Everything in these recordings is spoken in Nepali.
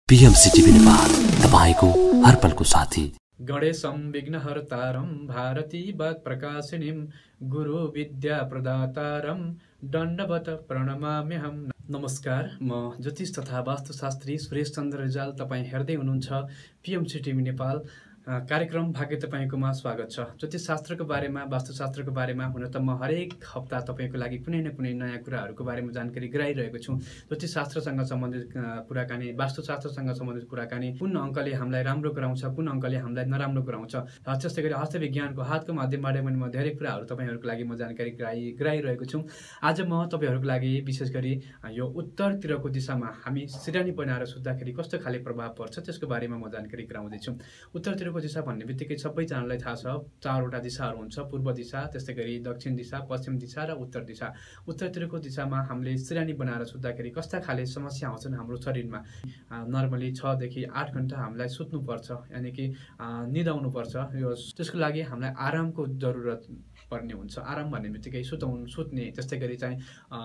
PMCTV नेपाल तपाईको हर पलको साथी। गणेशं विघ्नहर्तारं भारती वाक् प्रकाशिनीं गुरु विद्या प्रदातारं दण्डवत प्रणमाम्यहम्। नमस्कार, म ज्योतिष तथा वास्तुशास्त्री सुरेश चन्द्र रिजाल। तपाईँ हेर्दै हुनुहुन्छ PMCTV नेपाल। कार्यक्रम भाग्य तपाईकोमा स्वागत छ। ज्योतिषशास्त्रको बारेमा, वास्तुशास्त्रको बारेमा हुन त म हरेक हप्ता तपाईको लागि कुनै न कुनै नयाँ कुराहरूको बारेमा जानकारी गराइरहेको छु। ज्योतिषशास्त्रसँग सम्बन्धित कुराकानी, वास्तुशास्त्रसँग सम्बन्धित कुराकानी, कुन अङ्कले हामीलाई राम्रो गराउँछ, कुन अङ्कले हामीलाई नराम्रो गराउँछ, त्यस्तै गरी हस्तविज्ञानको हातको माध्यमबाट पनि म धेरै कुराहरू तपाईहरूको लागि म जानकारी गराइरहेको छु। आज म तपाईहरूको लागि विशेष गरी यो उत्तरतिरको दिशामा हामी सिरानी बनाएर सुत्दाखेरि कस्तो खाले प्रभाव पर्छ त्यसको बारेमा म जानकारी गराउँदैछु। उत्तरतिरको दिशा भन्ने बित्तिकै सबैजनालाई थाहा छ, चारवटा दिशाहरू हुन्छ। पूर्व दिशा, त्यस्तै गरी दक्षिण दिशा, पश्चिम दिशा र उत्तर दिशा। उत्तरतिरको दिशामा हामीले सिरानी बनाएर सुत्दाखेरि कस्ता खाले समस्या आउँछन् हाम्रो शरीरमा। नर्मली 6 देखि 8 घण्टा हामीलाई सुत्नुपर्छ, यानि कि निदाउनुपर्छ। यो त्यसको लागि हामीलाई आरामको जरुरत पर्ने हुन्छ। आराम भन्ने बित्तिकै सुत्ने, त्यस्तै गरी चाहिँ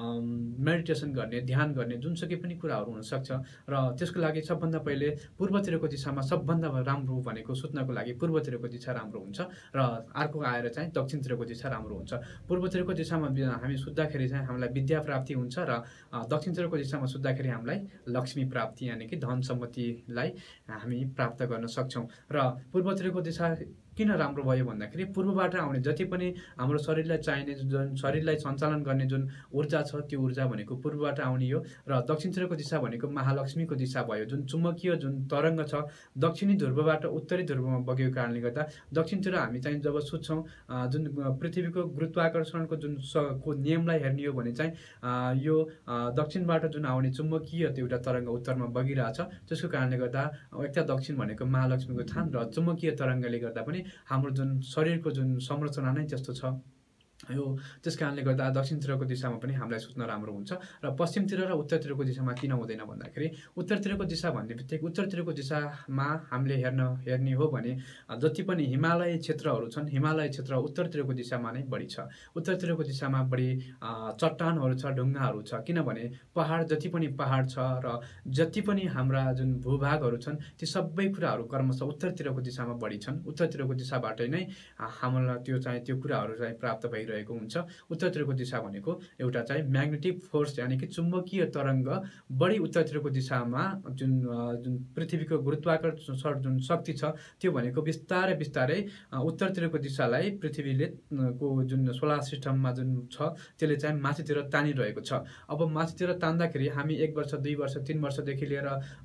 मेडिटेसन गर्ने, ध्यान गर्ने, जुनसुकै पनि कुराहरू हुनसक्छ। र त्यसको लागि सबभन्दा पहिले पूर्वतिरको दिशामा सबभन्दा राम्रो भनेको सुत्नको लागि पूर्वतिरको दिशा राम्रो हुन्छ र अर्को आएर चाहिँ दक्षिणतिरको दिशा राम्रो हुन्छ। पूर्वतिरको दिशामा हामी सुत्दाखेरि चाहिँ हामीलाई विद्या प्राप्ति हुन्छ र दक्षिणतिरको दिशामा सुत्दाखेरि हामीलाई लक्ष्मी प्राप्ति यानि कि धन सम्पत्तिलाई हामी प्राप्त गर्न सक्छौँ। र पूर्वतिरको दिशा किन राम्रो भयो भन्दाखेरि पूर्वबाट आउने जति पनि हाम्रो शरीरलाई चाहिने, जुन शरीरलाई सञ्चालन गर्ने जुन ऊर्जा छ, त्यो ऊर्जा भनेको पूर्वबाट आउने हो। र दक्षिणतिरको दिशा भनेको महालक्ष्मीको दिशा भयो। जुन चुम्बकीय जुन तरङ्ग छ दक्षिणी ध्रुवबाट उत्तरी ध्रुवमा बगेको कारणले गर्दा दक्षिणतिर हामी चाहिँ जब सुत्छौँ, जुन पृथ्वीको गुरुत्वाकर्षणको जुन को नियमलाई हेर्ने हो भने चाहिँ यो दक्षिणबाट जुन आउने चुम्बकीय त्यो एउटा तरङ्ग उत्तरमा बगिरहेछ। त्यसको कारणले गर्दा एक त दक्षिण भनेको महालक्ष्मीको स्थान र चुम्बकीय तरङ्गले गर्दा पनि हाम्रो जुन शरीरको जुन संरचना नै त्यस्तो छ यो। त्यस कारणले गर्दा दक्षिणतिरको दिशामा पनि हामीलाई सुत्न राम्रो हुन्छ। र पश्चिमतिर र उत्तरतिरको दिशामा किन हुँदैन भन्दाखेरि उत्तरतिरको दिशा भन्ने बित्तिकै उत्तरतिरको दिशामा हामीले हेर्ने हो भने जति पनि हिमालय क्षेत्रहरू छन्, हिमालय क्षेत्र उत्तरतिरको दिशामा नै बढी छ। उत्तरतिरको दिशामा बढी चट्टानहरू छ, ढुङ्गाहरू छ। किनभने पहाड, जति पनि पहाड छ र जति पनि हाम्रा जुन भूभागहरू छन् ती सबै कुराहरू क्रमशः उत्तरतिरको दिशामा बढी छन्। उत्तरतिरको दिशाबाट नै हामीलाई त्यो कुराहरू चाहिँ प्राप्त भइरहेको हुन्छ। उत्तरतिरको दिशा भनेको एउटा चाहिँ म्याग्नेटिक फोर्स यानि कि चुम्बकीय तरङ्ग बढी उत्तरतिरको दिशामा जुन पृथ्वीको गुरुत्वाकर्षण जुन शक्ति छ त्यो भनेको बिस्तारै बिस्तारै उत्तरतिरको दिशालाई पृथ्वीले को जुन सोलर सिस्टममा जुन छ त्यसले चाहिँ माथितिर तानिरहेको छ। अब माथितिर तान्दाखेरि हामी 1 वर्ष, 2 वर्ष, 3 वर्षदेखि लिएर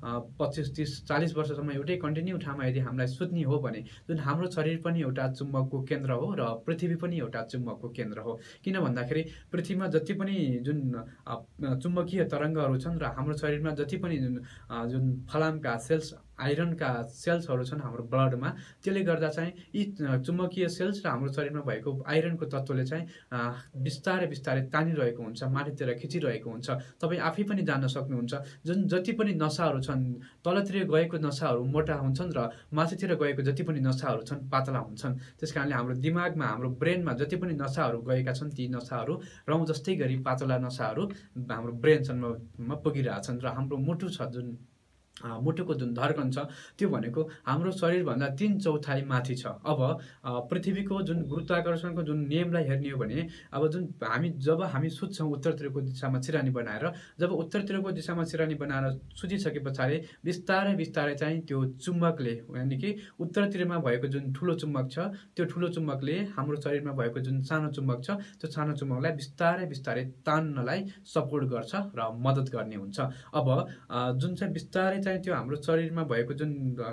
25, 30, 40 वर्षसम्म एउटै कन्टिन्यू ठाउँमा यदि हामीलाई सुत्ने हो भने जुन हाम्रो शरीर पनि एउटा चुम्बकको केन्द्र हो र पृथ्वी पनि एउटा चुम्बकको केन्द्र हो। किन भन्दाखेरि पृथ्वीमा जति पनि जुन चुम्बकीय तरङ्गहरू छन् र हाम्रो शरीरमा जति पनि जुन फलामका सेल्स, आइरनका सेल्सहरू छन् हाम्रो ब्लडमा, त्यसले गर्दा चाहिँ यी चुम्बकीय सेल्स र हाम्रो शरीरमा भएको आइरनको तत्त्वले चाहिँ बिस्तारै बिस्तारै तानिरहेको हुन्छ, माथितिर खिचिरहेको हुन्छ। तपाईँ आफै पनि जान्न सक्नुहुन्छ जुन जति पनि नसाहरू छन्, तलतिर गएको नसाहरू मोटा हुन्छन् र माथितिर गएको जति पनि नसाहरू छन् पातला हुन्छन्। त्यस कारणले हाम्रो दिमागमा, हाम्रो ब्रेनमा जति पनि नसाहरू गएका छन् ती नसाहरू रौँ जस्तै गरी पातला नसाहरू हाम्रो ब्रेनसम्म पुगिरहेछन्। र हाम्रो मुटु छ, जुन मुटुको जुन धड्कन छ त्यो भनेको हाम्रो शरीरभन्दा 3/4 माथि छ। अब पृथ्वीको जुन गुरुत्वाकर्षणको जुन नियमलाई हेर्ने हो भने अब जब हामी सुत्छौँ उत्तरतिरको दिशामा सिरानी बनाएर, जब उत्तरतिरको दिशामा सिरानी बनाएर सुतिसके पछाडि बिस्तारै बिस्तारै चाहिँ त्यो चुम्बकले यानि कि उत्तरतिरमा भएको जुन ठुलो चुम्बक छ त्यो ठुलो चुम्बकले हाम्रो शरीरमा भएको जुन सानो चुम्बक छ त्यो सानो चुम्बकलाई बिस्तारै बिस्तारै तान्नलाई सपोर्ट गर्छ र मद्दत गर्ने हुन्छ। अब जुन चाहिँ बिस्तारै चाहिँ त्यो हाम्रो शरीरमा भएको जुन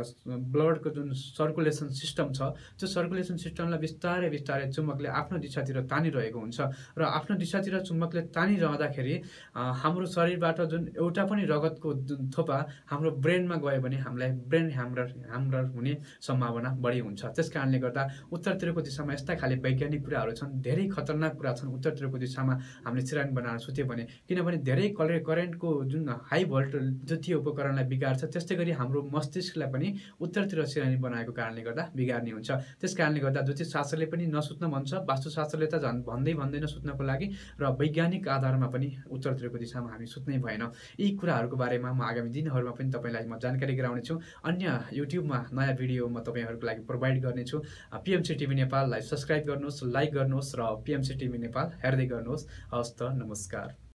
ब्लडको जुन सर्कुलेसन सिस्टम छ त्यो सर्कुलेसन सिस्टमलाई बिस्तारै बिस्तारै चुम्बकले आफ्नो दिशातिर तानिरहेको हुन्छ। र आफ्नो दिशातिर चुम्बकले तानिरहँदाखेरि हाम्रो शरीरबाट जुन एउटा पनि रगतको जुन थोपा हाम्रो ब्रेनमा गयो भने हामीलाई ब्रेन ह्यामरर हुने सम्भावना बढी हुन्छ। त्यस कारणले गर्दा उत्तरतिरको दिशामा यस्ता खाले वैज्ञानिक कुराहरू छन्, धेरै खतरनाक कुरा छन् उत्तरतिरको दिशामा हामीले सिरानी बनाएर सुत्यो भने। किनभने धेरै करेन्टको जुन हाई भोल्टेज जति उपकरणलाई बिगार्छ, त्यस्तै गरी हाम्रो मस्तिष्कलाई पनि उत्तरतिर सिरानी बनाएको कारणले गर्दा बिगार्ने हुन्छ। त्यस कारणले गर्दा ज्योतिषशास्त्रले पनि नसुत्न भन्छ, वास्तुशास्त्रले त झन् भन्दैन सुत्नको लागि, र वैज्ञानिक आधारमा पनि उत्तरतिरको दिशामा हामी सुत्नै भएन। यी कुराहरूको बारेमा म आगामी दिनहरूमा पनि तपाईँलाई म जानकारी गराउनेछु। अन्य युट्युबमा नयाँ भिडियो म तपाईँहरूको लागि प्रोभाइड गर्नेछु। पिएमसी टिभी नेपाललाई सब्सक्राइब गर्नुहोस्, लाइक गर्नुहोस् र पिएमसी टिभी नेपाल हेर्दै गर्नुहोस्। हवस् त, नमस्कार।